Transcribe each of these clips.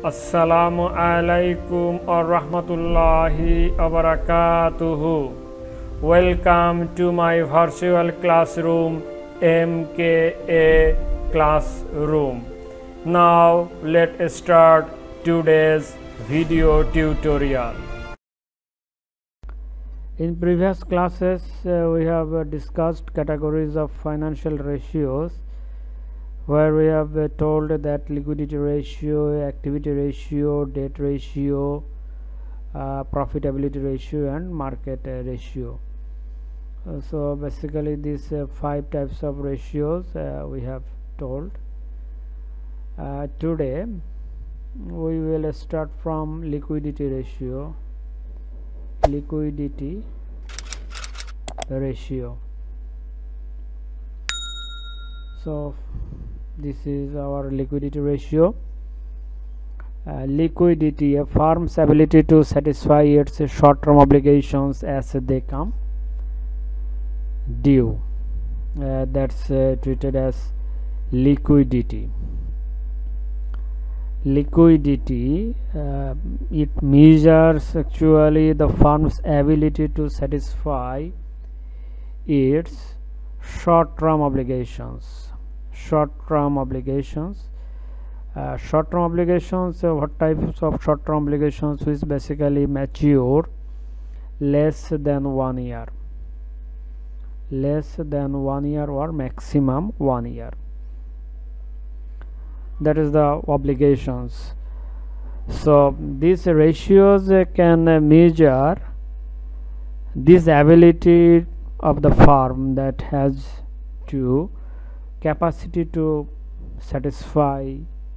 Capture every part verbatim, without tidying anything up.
Assalamu alaikum wa rahmatullahi wa barakatuhu. Welcome to my virtual classroom M K A Classroom. Now let's start today's video tutorial. In previous classes uh, we have uh, discussed categories of financial ratios, where we have uh, told that liquidity ratio, activity ratio, debt ratio, uh, profitability ratio and market uh, ratio. Uh, so basically these uh, five types of ratios uh, we have told. Uh, today we will start from liquidity ratio. Liquidity ratio. So this is our liquidity ratio. Uh, liquidity, a firm's ability to satisfy its short-term obligations as they come due. Uh, that's uh, treated as liquidity. Liquidity, uh, it measures actually the firm's ability to satisfy its short-term obligations. Short-term obligations. Uh, short-term obligations. Uh, what types of short-term obligations? Which basically mature less than one year. Less than one year or maximum one year. That is the obligations. So these ratios uh, can uh, measure this ability of the firm that has to capacity to satisfy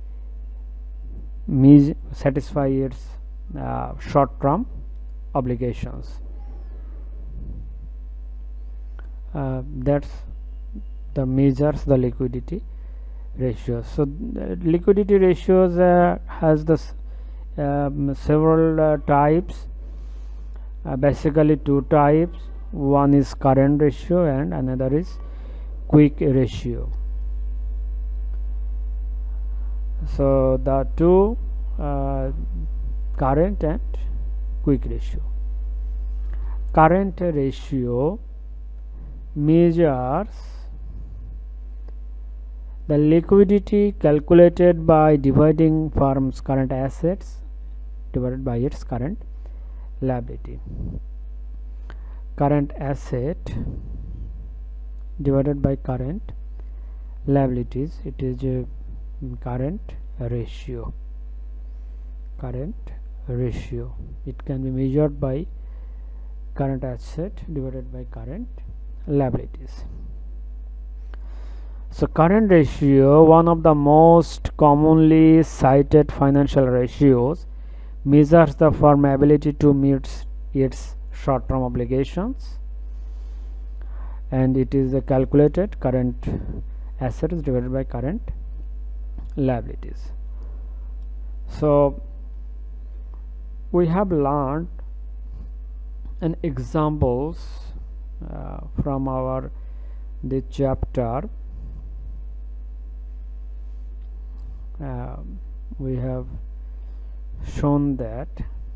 me satisfy its uh, short-term obligations. Uh, that's the measures the liquidity ratios. So uh, liquidity ratios uh, has the um, several uh, types. Uh, basically two types. One is current ratio and another is quick ratio. So the two uh, current and quick ratio. Current ratio measures the liquidity calculated by dividing firm's current assets divided by its current liability. Current asset divided by current liabilities, it is a current ratio. Current ratio, it can be measured by current asset divided by current liabilities. So current ratio, one of the most commonly cited financial ratios, measures the firm's ability to meet its short-term obligations, and it is a calculated current assets divided by current liabilities. So we have learned an examples uh, from our the chapter. Uh, we have shown that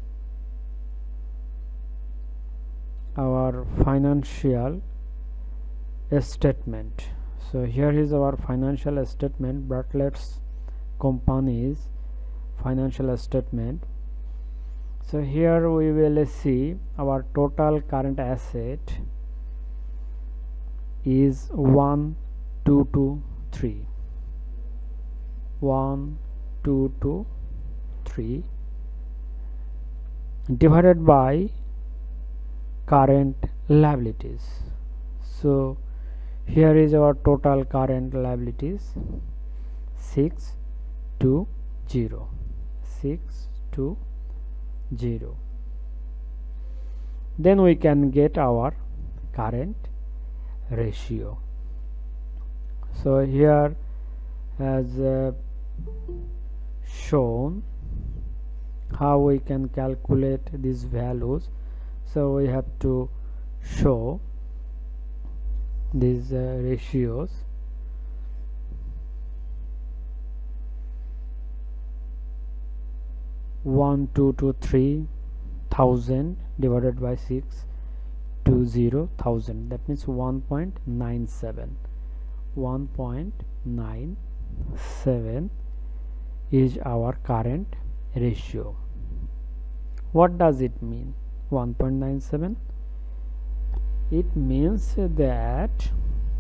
our financial statement. So here is our financial statement, Bartlett's company's financial statement. So here we will see our total current asset is one two two three. one two two three divided by current liabilities. So here is our total current liabilities six two zero. six two zero. Then we can get our current ratio. So here as uh, shown how we can calculate these values. So we have to show these uh, ratios. one two two three thousand divided by six two zero thousand, that means one point nine seven. one point nine seven is our current ratio. What does it mean, one point nine seven? It means that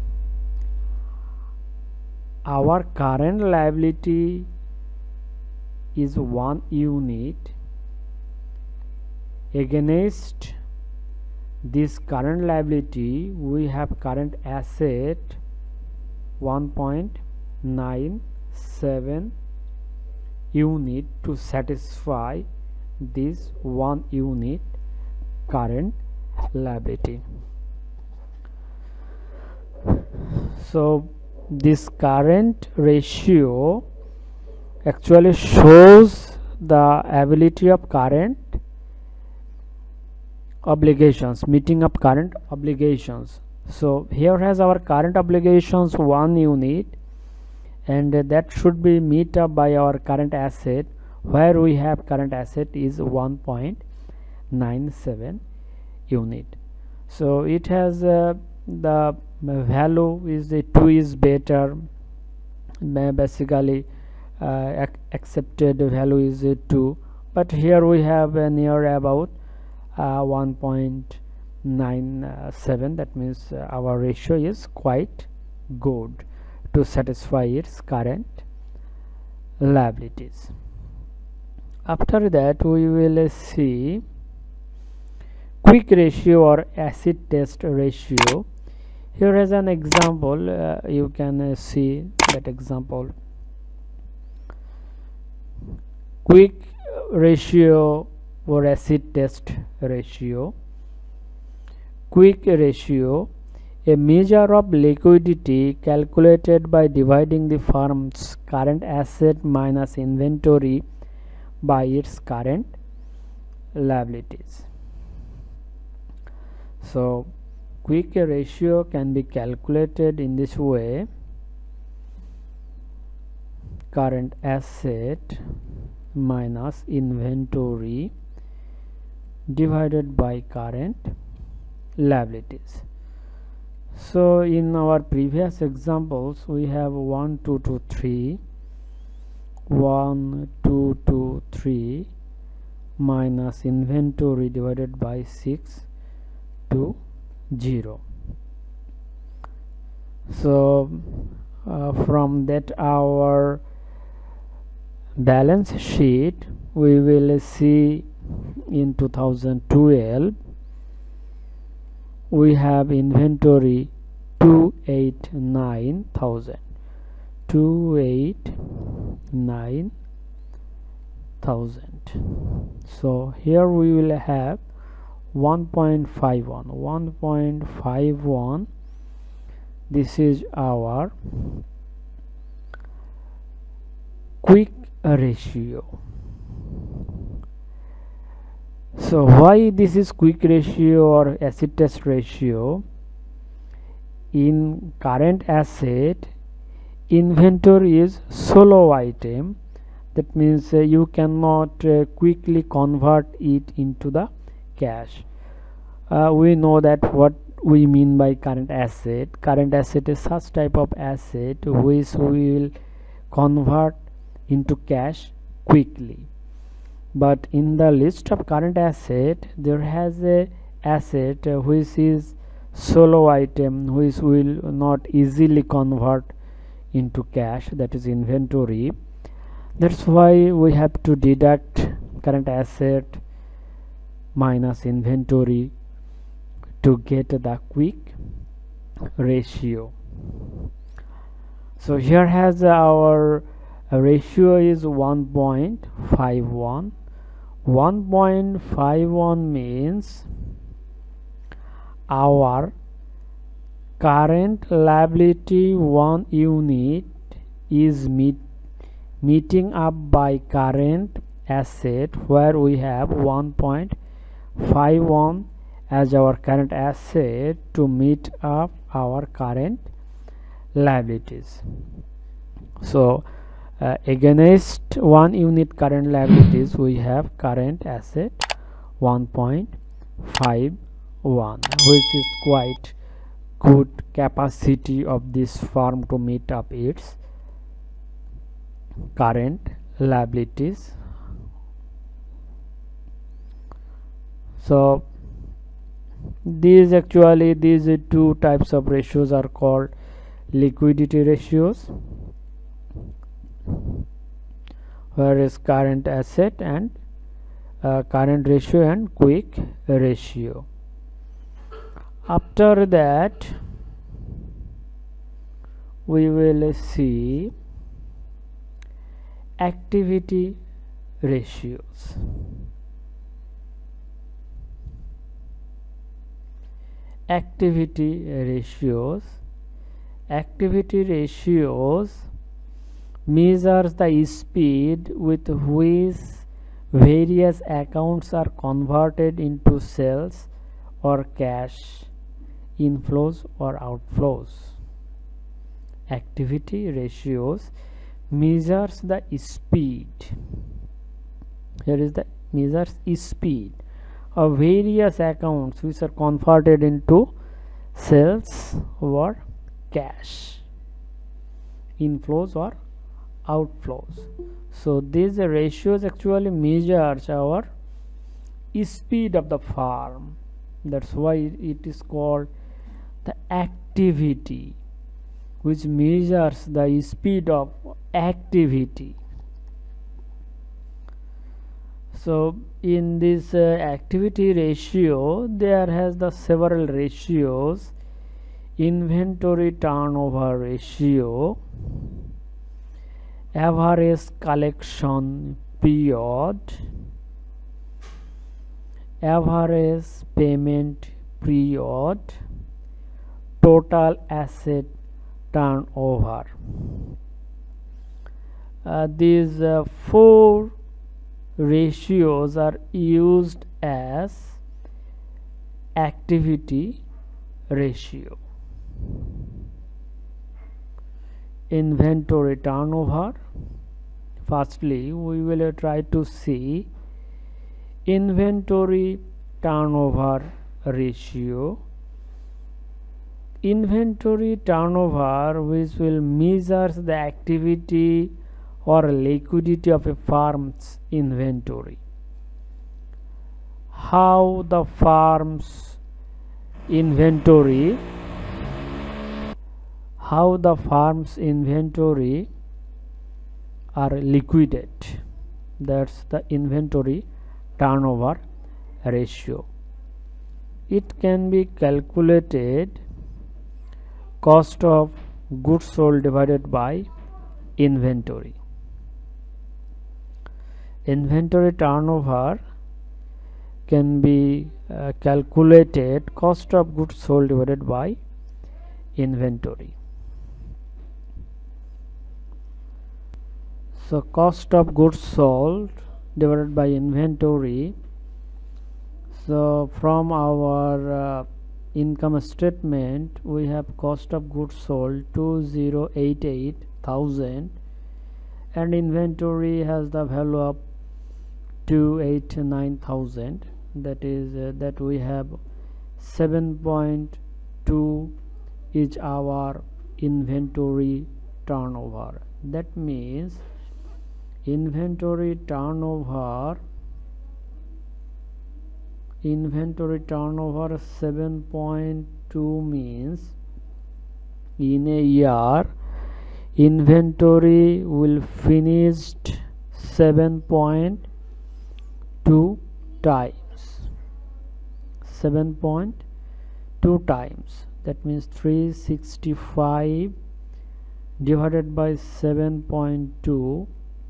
our current liability is one unit, against this current liability we have current asset one point nine seven unit to satisfy this one unit current liability. So this current ratio actually shows the ability of current obligations, meeting up current obligations. So here has our current obligations one unit, and that should be meet up by our current asset, where we have current asset is one point nine seven unit. So it has uh, the value is the two is better, basically uh, ac accepted value is uh, two, but here we have uh, near about uh, one point nine seven, that means uh, our ratio is quite good to satisfy its current liabilities. After that we will see quick ratio or acid test ratio. Here is an example, uh, you can uh, see that example. Quick ratio or acid test ratio. Quick ratio, a measure of liquidity calculated by dividing the firm's current asset minus inventory by its current liabilities. So quick ratio can be calculated in this way: current asset minus inventory divided by current liabilities. So in our previous examples we have one two two three, one two two three minus inventory divided by six two zero. So uh, from that our balance sheet we will see in two thousand twelve we have inventory two hundred eighty-nine thousand, two hundred eighty-nine thousand. So here we will have one point five one, one point five one. This is our quick ratio. So why this is quick ratio or acid test ratio? In current asset, inventory is solo item, that means uh, you cannot uh, quickly convert it into the cash. Uh, we know that what we mean by current asset. Current asset is such type of asset which we will convert into cash quickly. But in the list of current asset there has a asset uh, which is solo item, which will not easily convert into cash, that is inventory. That's why we have to deduct current asset minus inventory to get the quick ratio. So here has our uh, ratio is one point five one. one point five one means our current liability one unit is meet, meeting up by current asset, where we have one point five one as our current asset to meet up our current liabilities. So uh, against one unit current liabilities we have current asset one point five one, which is quite good capacity of this firm to meet up its current liabilities. So these actually these two types of ratios are called liquidity ratios, whereas current asset and uh, current ratio and quick ratio. After that we will see activity ratios. Activity ratios activity ratios measures the speed with which various accounts are converted into sales or cash inflows or outflows. Activity ratios measures the speed, here is the measures speed of various accounts which are converted into sales or cash inflows or outflows. So these ratios actually measures our speed of the firm. That's why it is called the activity, which measures the speed of activity. So in this uh, activity ratio there has the several ratios: inventory turnover ratio, average collection period, average payment period, total asset turnover. Uh, these uh, four ratios are used as activity ratio. Inventory turnover, firstly we will try to see inventory turnover ratio. Inventory turnover, which will measure the activity or liquidity of a firm's inventory. How the firm's inventory how the firm's inventory are liquided. That's the inventory turnover ratio. It can be calculated cost of goods sold divided by inventory. Inventory turnover can be uh, calculated cost of goods sold divided by inventory. So cost of goods sold divided by inventory. So from our uh, income statement we have cost of goods sold two thousand eighty-eight thousand and inventory has the value of two hundred eighty-nine thousand, that is uh, that we have seven point two is our inventory turnover. That means inventory turnover inventory turnover seven point two means in a year inventory will finished seven point two times seven point two times. That means three hundred sixty-five divided by seven point two,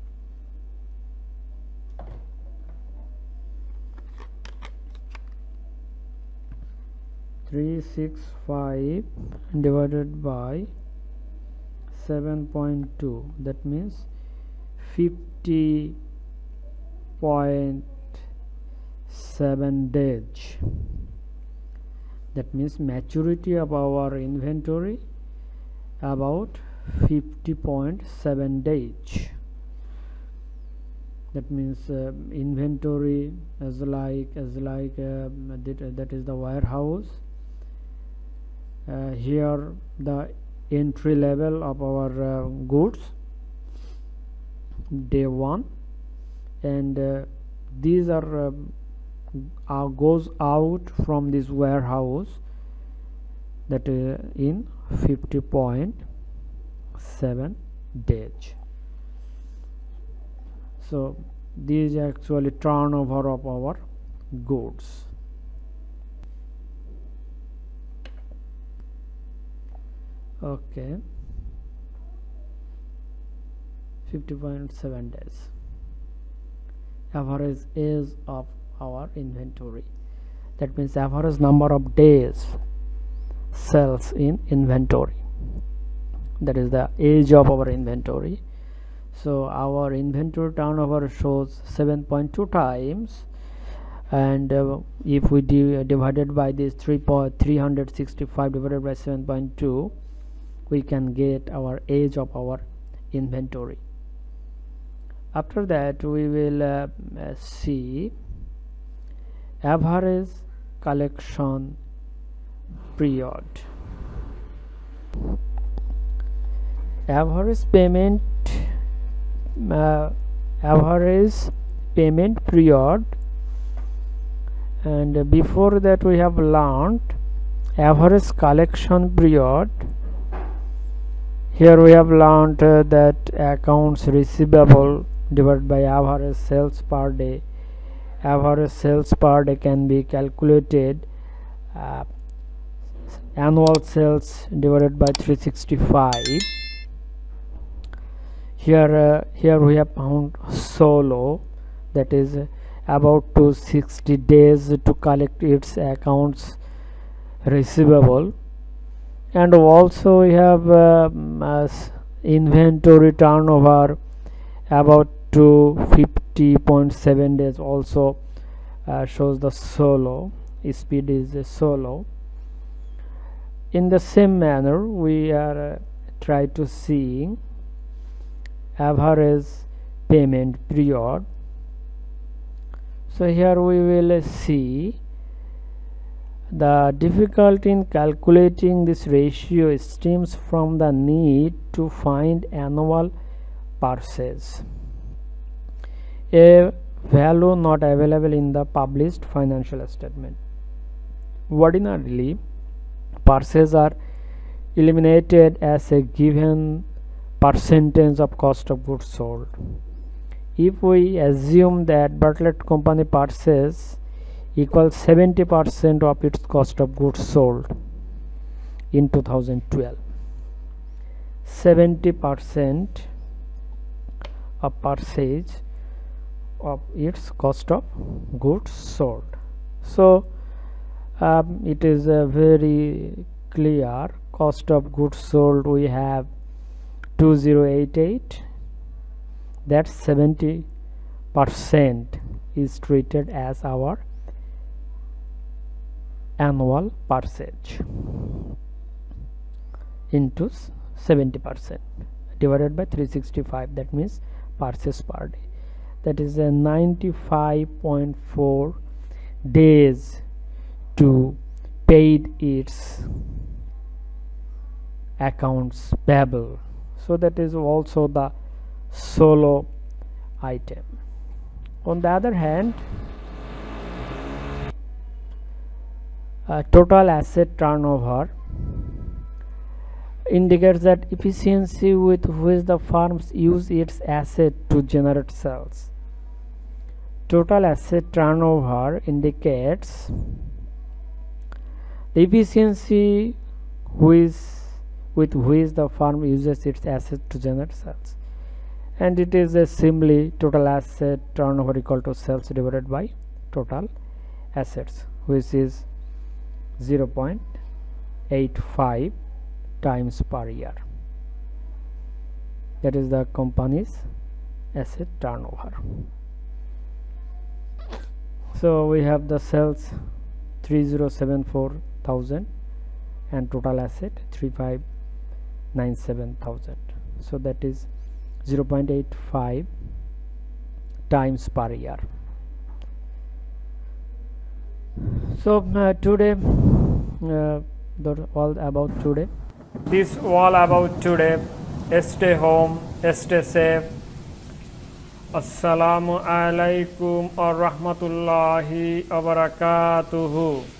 three hundred sixty-five divided by seven point two, that means fifty point seven days. That means maturity of our inventory about fifty point seven days. that means uh, inventory as like as like uh, that, that is the warehouse. Uh, here the entry level of our uh, goods, day one, and uh, these are uh, uh, goes out from this warehouse, that uh, in fifty point seven days. So this is actually turnover of our goods. Okay, fifty point seven days. Average age of our inventory, that means average number of days sales in inventory, that is the age of our inventory. So our inventory turnover shows seven point two times, and uh, if we di divided by this three hundred sixty-five divided by seven point two, we can get our age of our inventory. After that we will uh, uh, see average collection period. Average payment uh, average payment period, and uh, before that we have learned average collection period. Here we have learned uh, that accounts receivable divided by average sales per day. Average sales per day can be calculated uh, annual sales divided by three hundred sixty-five. Here uh, here we have found solo, that is uh, about to sixty days to collect its accounts receivable. And also we have uh, as inventory turnover about to fifty point seven days, also uh, shows the solo, speed is a solo. In the same manner we are uh, try to see average payment period. So here we will see the difficulty in calculating this ratio stems from the need to find annual purchase, a value not available in the published financial statement. Ordinarily, purchases are eliminated as a given percentage of cost of goods sold. If we assume that Bartlett Company purchase equals seventy percent of its cost of goods sold in two thousand twelve, seventy percent of purchase of its cost of goods sold. So um, it is a very clear cost of goods sold we have two thousand eighty-eight, that seventy percent is treated as our annual purchase into seventy percent divided by three hundred sixty-five, that means purchase per day, that is a ninety-five point four days to paid its accounts payable. So that is also the solo item. On the other hand, uh, total asset turnover indicates that efficiency with which the firms use its asset to generate sales. Total asset turnover indicates the efficiency which, with which the firm uses its asset to generate sales, and it is a simply total asset turnover equal to sales divided by total assets, which is zero point eight five times per year. That is the company's asset turnover. So we have the sales three thousand seventy-four thousand and total asset three thousand five hundred ninety-seven thousand. So that is zero point eight five times per year. So uh, today uh, that's all about today. This all about today. Stay home, stay safe. Assalamu alaikum wa rahmatullahi wa barakatuhu.